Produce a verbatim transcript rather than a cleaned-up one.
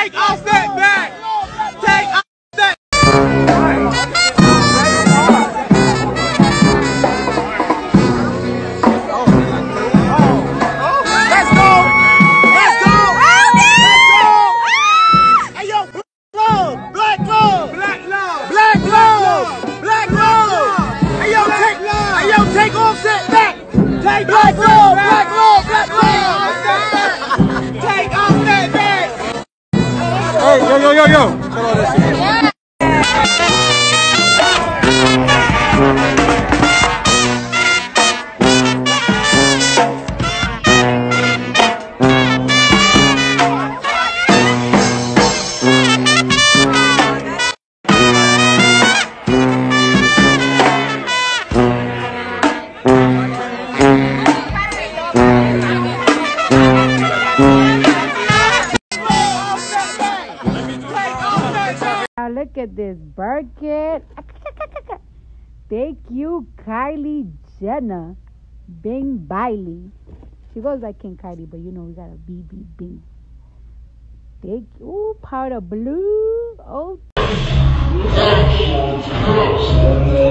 Take off that back. Take off that. Let's go. Let's go. Let's go. Hey yo, black love, black love, black love, black love. Hey yo, take, hey yo, take off that back. Take black love, black love, black love. Take off that back. Hey, yo, yo, yo, yo. Tell all that shit. Look at this Birkin. Thank you, Kylie Jenner. Bing Bailey. She goes like King Cardi, but you know we got a B B Bing. Thank you. Ooh, powder blue. Oh.